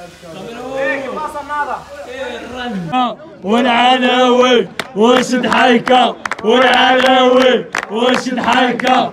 والعناوي وشد حيكه والعناوي وشد حيكه.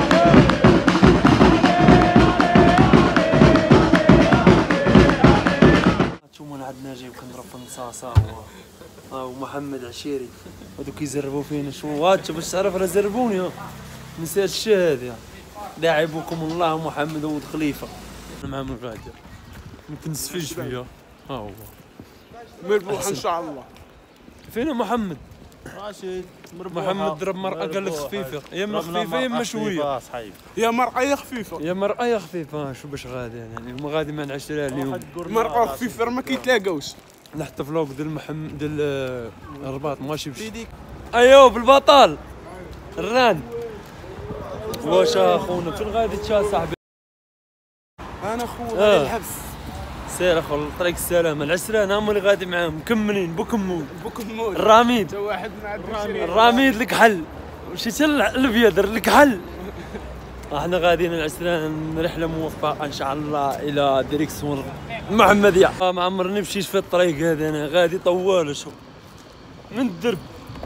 شوفوا عندنا جايب كنضرب في النصاصه ومحمد عشيري هذوك يزربوا فينا شوات باش تعرف راه زربوني نسيت الشهاده لاعبكم الله محمد ولد خليفه معهم الغادر ما كنسفيش فيا ها هو مربوح ان شاء الله. فينا محمد راشد محمد ضرب مرأة قال لك خفيفه يا اما خفيفه يا اما شويه يا مرأة خفيفه يا مرأة يا خفيفه شو باش غادي يعني ما غادي ما نعشرها اليوم مرأة خفيفه ما كيتلاقاوش نحط فلوق ديال محمد ديال الرباط ماشي بشي ايوه بالبطال الران واش اخونا فين غادي تشا صاحبي انا خويا الحبس سير اخو طريق السلامه العسران هما اللي غادي معاهم مكملين بوكمون بوكمون الراميد تا واحد مع الراميد لك حل مشيت للبيضر لك حل احنا غاديين العسران رحله موفقه ان شاء الله الى ديريكسيون المحمديه ما عمرني مشيت في الطريق هذا انا غادي طوال شو من الدرب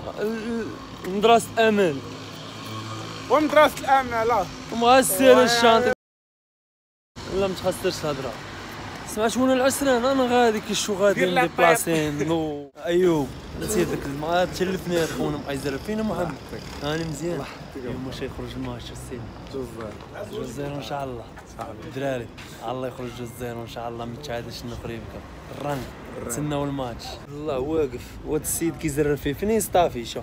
مدرسه امل ومدرسه الامل لا ومغسل الشانطه لا ما تخسرش الهضره سمع شونا العسران انا غادي كي شو غادي ديبلاسين ايوب نسيت لك ما تشلفني خونا مقيزر فينا محمد انا مزيان اليوم واش يخرج الماتش السين جوزير ان شاء الله الدراري الله يخرج جوزير ان شاء الله ما تشعدش نقريبك الرن تسناو الماتش الله واقف واد السيد كيزرر فيه فين ستافي شو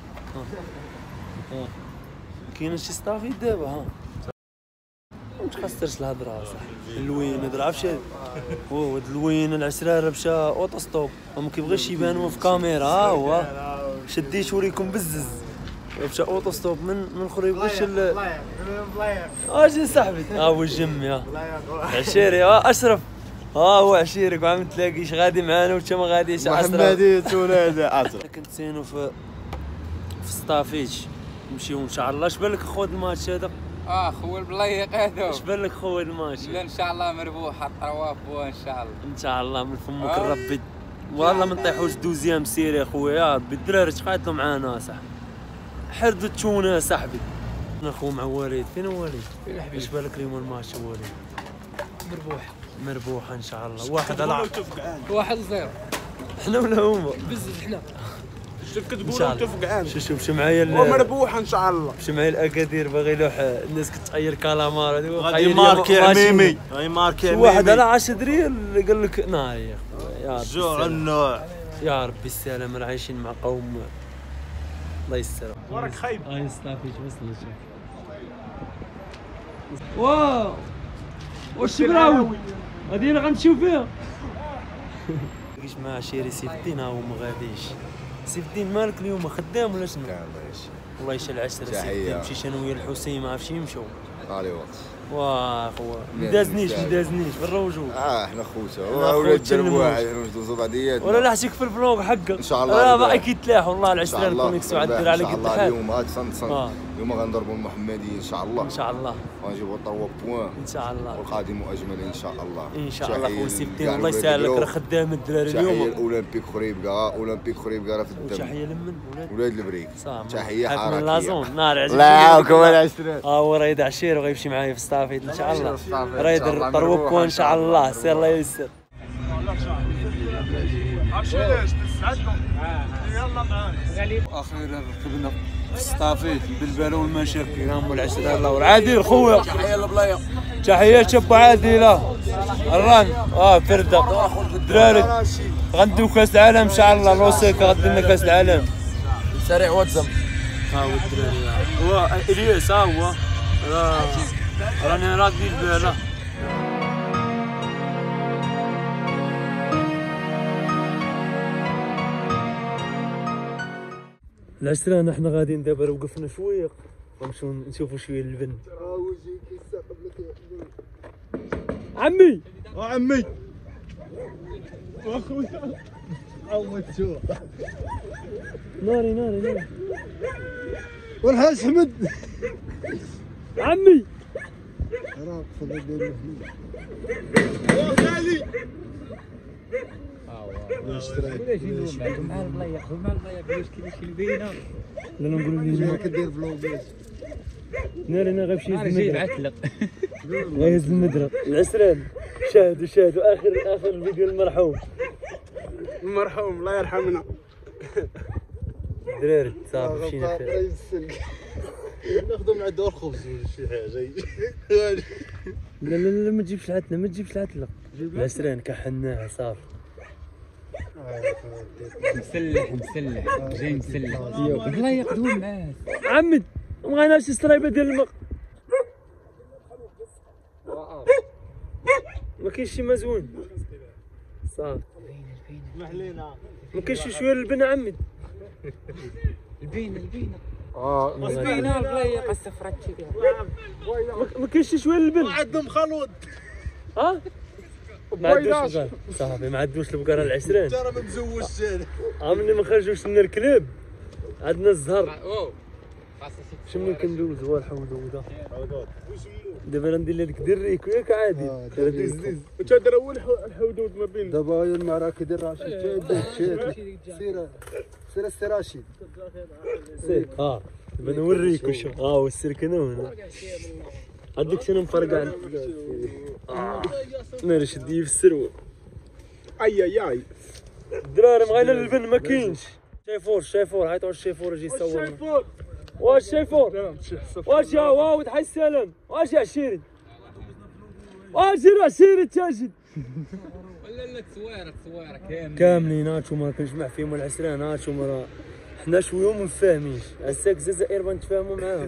كاين شي ستافي دابا ها ما تخسرش الهضره صاحبي اللوين هذا عرفتش هو اللوين العسراره مشى اوتو ستوب ما كيبغيش يبان هو في كاميرا ها هو شديت وريكم بزز مشى اوتو ستوب من خريبوش اجي صاحبي ها هو الجم يا عشيري اشرف ها هو عشيرك وعم تلاقيش غادي معانا وانت ما غاديش محمدي تولاد كنت زينو في ستافيج نمشيو ان شاء الله. اش بالك خويا الماتش هذا؟ خويا البلايق هذا اش بالك خويا الماتش؟ لا ان شاء الله مربوح الطرواف ان شاء الله ان شاء الله من فمك ربي والله ما نطيحوش دوزيام سيري يا خويا يا ربي الدراري تقاتلوا معانا صاحبي حردوا تشونا صاحبي. انا خو مع وليد فين وليد؟ اش بالك اليوم الماتش وليد؟ مربوح ان شاء الله 1-0 احنا ولا هما؟ بزز احنا كتقولوا تفقعان شوف مشى معايا ومربوح ان شاء الله مشى معايا الاكادير باغي يلوح الناس كتغير كالامار هذه غادي ماركي عميمي غادي ماركي عميمي واحد على 10 ريال اللي قال لك ناري يا خويا جوع النوع يا ربي السلام راه عايشين مع قوم الله يستر وراك خايب هاي ستافيش وصل شوف واو واش براوي هذه اللي غنمشيو فيها كيش مع شيري سيف الدين ها هو ما غاديش سيف الدين مالك اليوم خدام ولا شنو؟ والله يشال العسر سيف الدين مشيت انا ويا الحسين ما عرفتش يمشوا علي وقت واه خويا ما دازنيش بالروجو احنا خوته ولاد درب واحد ندوزو بعضياتنا ولا نحشيك في الفلوق حقك ان شاء الله راه باقي كيتلاح والله العسران كونيكسيون عاد على قد الحال اليوم هاد صند اليوم غنضربوا المحمدي ان شاء الله ان شاء الله ونجيبوا 3 بوان ان شاء الله والقادم اجمل ان شاء الله ان شاء الله خويا سيف الدين الله يسهل لك راه خدام الدراري اليوم تحيه الاولمبيك خريبكا راه في الدم تحيه لمن ولاد البريك تحيه حركيه من لازون نار عجبني الله يعاونكم العسران هو راه يدع عشير وغيمشي معايا في ستافيت ان شاء الله راه يدير طروكو ان شاء الله سير الله ييسر اخيرا ركبنا في ستافيت بالبالو والمشاكل هم العسران الله عادل خويا تحيه للبلايق تحيات شاب عادله الران فرده الدراري غنديو كاس العالم ان شاء الله لوسيكا غادي لنا كاس العالم سريع واتزم ها هو الدراري هو الياس ها هو راني راكبين الباله العسران احنا غاديين دابا وقفنا شويه غنمشيو نشوفوا شويه اللبن عمي عمي واخويا عوضتو ناري والحاج حمد عمي راه فضل ديال وخالي مع البلايق مع البلايق باش كيفاش البينه لا نقول لي كدير فلوبيس ناري انا غيمشي يهز المدرة غيهز المدرة العسران شاهدوا اخر فيديو المرحوم المرحوم الله يرحمنا. دراري صافي مشينا خير ناخذ من عند الخبز ولا شي حاجه. لا ما تجيبش العتلة العسران كحناها صافي مسلح جاي مسلح البلايق دوم معاه عمد ما بغيناش السرايبه ديال الماء ما كاينش شي ما زوين صافي ما كاينش شويه البن عمد البينه البنه البلايق السفرات ما كاينش شويه البن عندهم خلوط ها ما عندوش البقره صافي ما عندوش البقره العسران ترى ما مزوجش انا عمرني ما خرجوش لنا الكلاب عندنا الزهر شنو كندوز هو الحوض دابا غندير لك دريك وياك عادي دز وتهدر اول الحدود ما بين دابا هي المعركه ديال راشد سير راشد سير دابا نوريك وشو والسركنه هنا عندك شنو مفرقع ناري شديه في السروه اي الدراري بغينا البن ما كاينش شايفور عيطوا الشيفور يجي يصور واش شايفور واش يا واو حي السلام واش يا عشيري واش عشيري تاجد ولا تصويره كاملين هاتشو ما كنجمع فيهم العسران هاتشو راه حنا شويه ما فاهمينش هساك الجزائر بنتفاهموا معاهم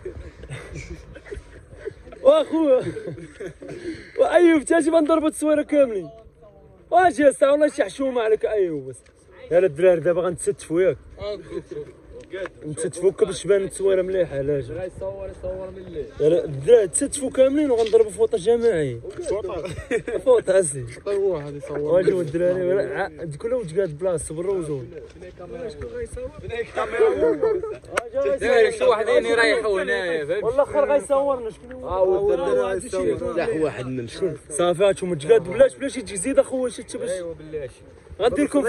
واخويا وايوب تاجي بنضربوا التصويره كاملين واش يا ساعه والله شي حشومه عليك ايوب بس يا الدراري دابا غنتستفوا ياك نتستفوا باش تبان التصويره مليحه لاش يصور من الليل يا الدراري تستفوا كاملين وغنضربوا فوطه جماعي فوطه اسي هو هذا يصور واجوا الدراري كل واحد قاد بلاصه بالروزون داير شي واحدين يريحوا هنايا فهمت والاخر غيصورنا شكون هو لا واحد من الشيء صافي هاتشوما تقاد بلاش يجي زيد اخويا شتي باش ايوا بلاش غندير لكم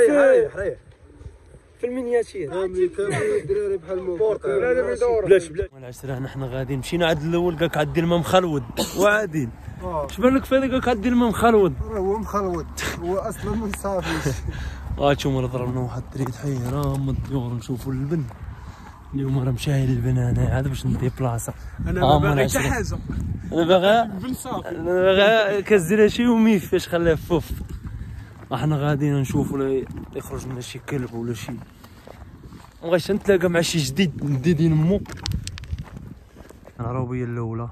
في المينياتير كاملين الدراري بحال الموت بلاش العسران حنا غاديين مشينا عند الاول قالك عندي الماء مخلود وعادين اش بان لك فهذا قالك عندي الماء مخلود هو مخلوط هو اصلا ما صافيش هاتشوما ضربنا واحد الطريق حيره من الطيور نشوفوا البن اليوم راه مشاهي البن انا عاد باش ندي بلاصه انا ما باغي حتى حاجه انا بن صافي باغي كزير شي وميف فاش خليه فوف احنا غاديين نشوفوا ولا يخرج لنا شي كلب ولا شي مبغيتش نتلاقى مع شي جديد نمو العربيه الاولى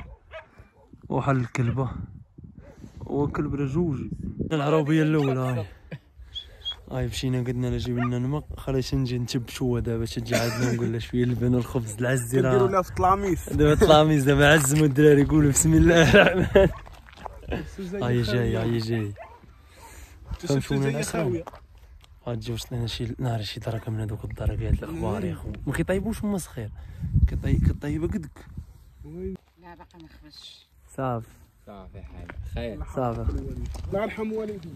وحل الكلبه وكلب رجوج العربيه الاولى هاي مشينا قلنا لا جيب لنا الماء خلاص نجي نتبشوا دابا تجي عندنا نقول له شويه البن الخبز العزي راه نديروا لها في الطلاميس دابا الطلاميس دابا عزموا الدراري يقولوا بسم الله الرحمن هاي جاي فهمتونا العسران غتجي وصلنا شي نهار شي دركه من هذوك الدركات الاخبار يا خو ما كيطيبوش هما صغير كطيبه قدك لا باقي ما خرجش صافي حال خير صافي الله يرحم والديك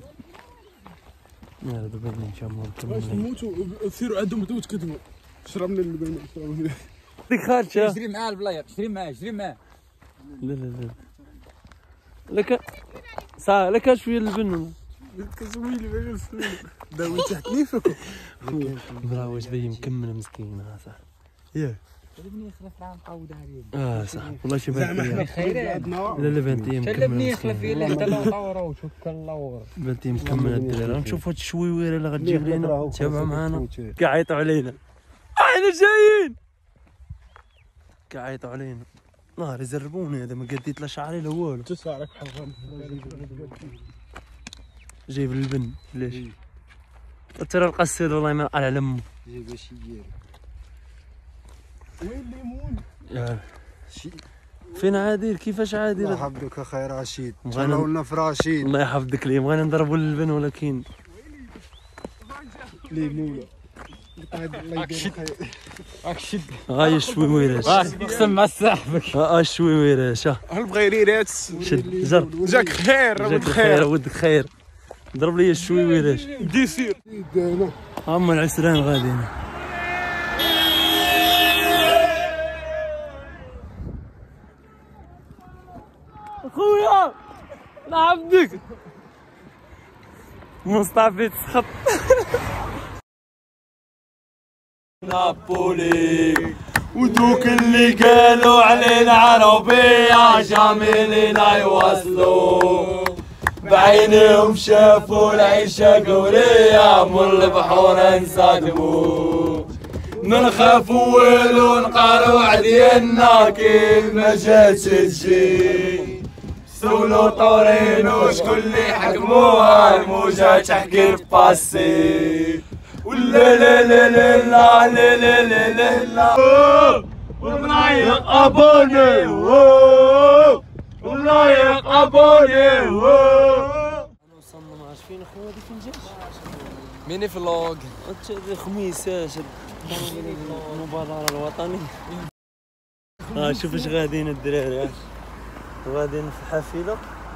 يلا دابا نشامو باش نموتوا سيروا عندهم بدو تكذبوا شربنا اللبن ديك خالتي شري معاه البلايق شري معاه لا لك صافي لك شويه البن كزويلي ما كنسويلي داوي تحت نيفك برا واش باهي مكمل مسكين صح ياك خليني يخلف راه نعاود عليه صح والله شي بان خيرين لا بنتي خليني يخلف فيه حتى لو طوروا وشوف اللور بنتي مكمل الدراري نشوفوا هاد الشويويره اللي غتجيب لينا تابعوا معانا كيعيطوا علينا احنا جايين كيعيطوا علينا نهار يزربوني هذا ما قديت لا شعري لا والو تسعرك بحال جايب البن ليش ترى القصير والله ما على لمه جايب شي وين الليمون فين عادل كيفاش عادل الله يحفظك اخي رشيد تهلاولنا في رشيد الله يحفظك ليه بغينا نضربوا البن ولكن ليمونه اكشد غاي شوي ويراش اقسم مع صاحبك شوي ويراش البغيريرات شد جر جاك خير ودك خير ضرب لي الشويويرات ديسير هما العسران غاديين. اخويا نعبدك مصطفى تسخط. نابولي ودوك اللي قالوا علينا عربية جاملين يوصلوا بعينهم شافوا العيشة قورية من البحور انساقبوا نخافوا ونقالوا عدينا كيف ما جاتش تجي سولو طورينو شكون اللي حكموها الموجة تحكي الباسي ولا لا لا لا لا لا لا لا لا لا والله ابوني والله ابوني. وصلنا ما عرفت فين اخويا هذيك الجيش ميني فلوج خميس المبادرة الوطنية. شوف اش غاديين الدراري غاديين في الحافلة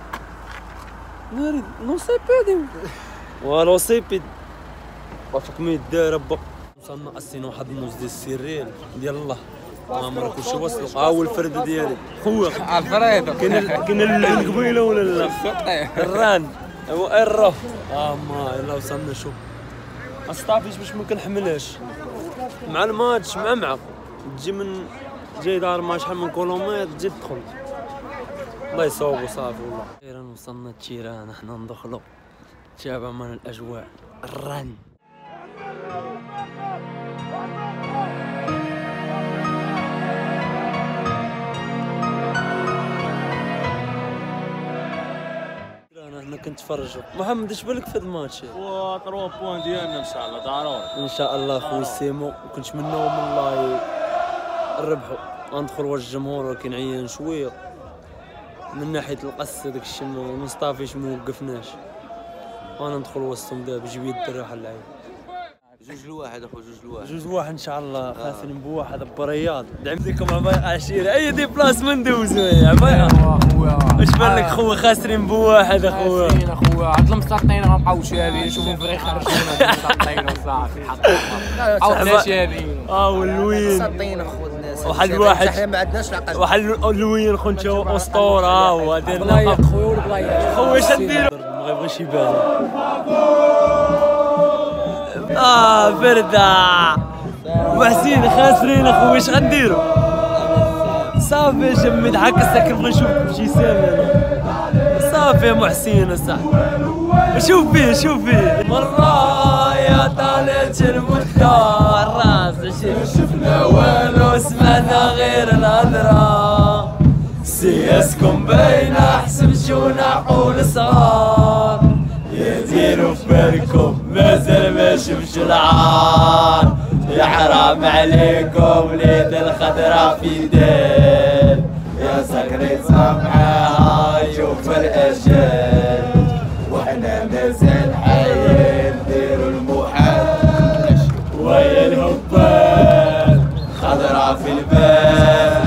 نريد نوسيبيدي ولو سيبيد وفق ميت داير با وصلنا اسينا واحد النص ديال السيرين ديال الله عمرك كلشي وصلوا اول فرده ديالي خويا الفريده كاين القبيله ولا لا الران هو الرف ما يلا وصلنا شوف اصطافيش باش ما كنحملهاش مع الماتش مع تجي من جاي دار ما شحال من كيلومتر تجي تدخل الله يصوبوا صافي والله. اخيرا وصلنا تشيران احنا ندخلوا تابع من الاجواء الرن. انا كنت نتفرجوا محمد اش بالك في هذا الماتش؟ و 3 بوان ديالنا ان شاء الله ضروري ان شاء الله خويا سيمو كنت منهم والله نربحوا غندخل وسط الجمهور ولكن عيان شويه من ناحيه القص داك الشيء مصطفيش ما وقفناش وانا ندخل وسطهم دابا جيب يد الراحه اللعيبه 2-1 اخو 2-1 2-1 ان شاء الله خاسرين بواحد برياض دعم فيكم عبايق عشيره اي دي بلاس ما ندوزو يا عبايق واش بالك خويا خاسرين بواحد اخويا خاسرين اخويا عاد المسطين غنبقاو شارين نشوفهم فري خرجونا المسطين وصافي عاود شارين واللوين مسطين اخو الناس واحد حنا ما عندناش العقل واحد اللوين خنتو اسطوره هو بلايق خويا والبلايق خويا اش نديرو ما يبغيش يبان بردة وحسين خاسرين اخويا اش غنديرو صافي جمد حك السكر بغي نشوفك بشي سامي صافي يا محسين صاحبي شوف فيه مرة يا طالت المختار راس شفنا والو سمعنا غير الهضرة سياسكم بين حسب شو نعقول صغار يديروا في بالكم مازال ما شفش العار يا حرام عليكم وليد الخضرا في دين يا سكري سامعاها شوف الاشياء واحنا مازال حيين نديروا المحال ويا الهبال خضرا في البال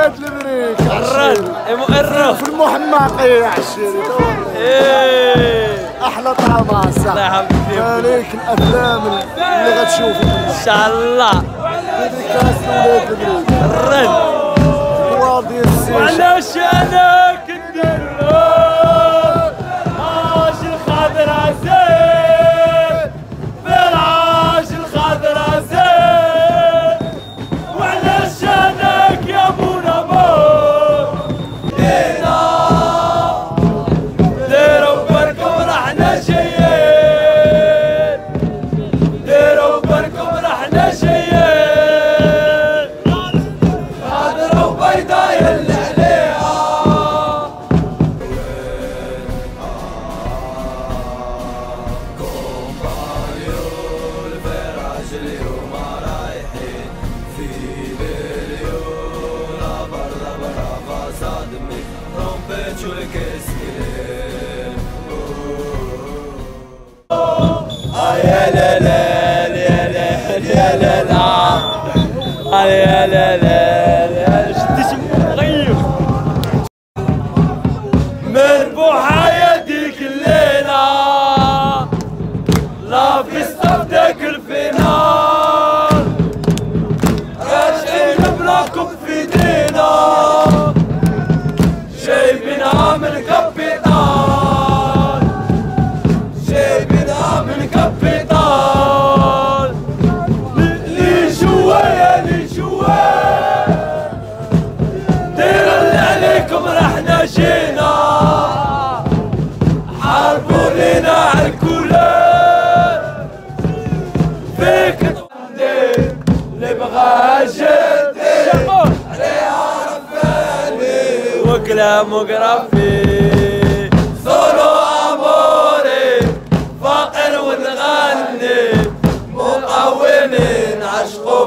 ولاد المريك الرن مؤرخ في المحماقية يا عشيري. احلى طعمها صح. الله يحفظك عليك الافلام اللي غتشوفها ان شاء الله. ديديكاس لولاد المريك. الرن الكوار ديال السيشة. وعلاش انا كندير عاش الخضرا زين بالعاش الخضرا زين وعلاش اناك يا بونا دينا ديروا بالكم رحنا جايين ديروا بالكم رحنا جايين خضرا وبيضا يلي عليها يا لا لا يا لا يا لا لا يا لا لا شديت مغيب مربوحة يديك الليلة لا في صفدك الفينال راجعين بلاكم في دينا جايبينها من كابيتال جايبينها من كابيتال لي شوية لي شوية ديروا اللي عليكم رحنا جينا حاربوا لينا عالكولات فيك اللي بغاها جدي عليها رفاني وكلام وقرفي صولو اموري فاقر ونغني مقاومين عشقوا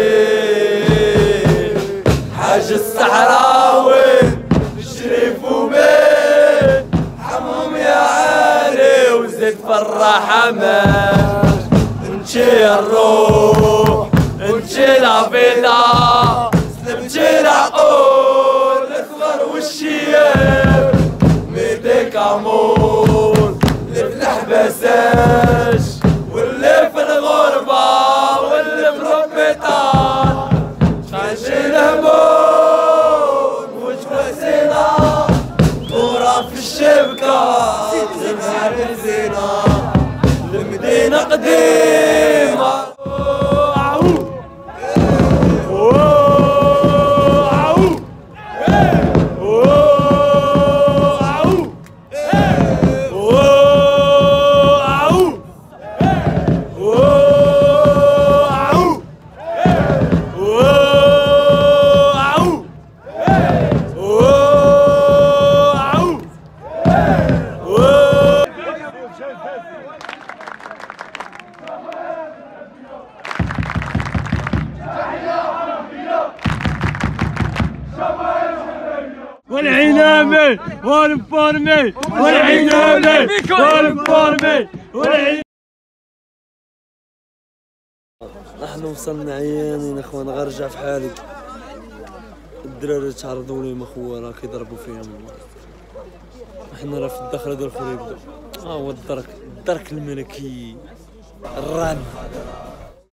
فيه حاج الصحراوي شريف وبين حموم يا عالي وزيد فرح ماش انتي الروح انتي العبيدة سلمتي العقول الاصغر والشياب ميديك امور اللي في الحبساش واللي في الغربة واللي في ربيطان خانشي الهموم وجوازينا كورة في الشبكة زمها بنزينة المدينة قديمة والعنابي والفورمي والعنابي والفورمي نحن وصلنا عيانين اخوان غنرجع في حالي. الدراري تعرضوا لي اخويا راه كيضربوا فيهم. احنا راه في الدخله ديال الخريب هو الدرك الملكي الران.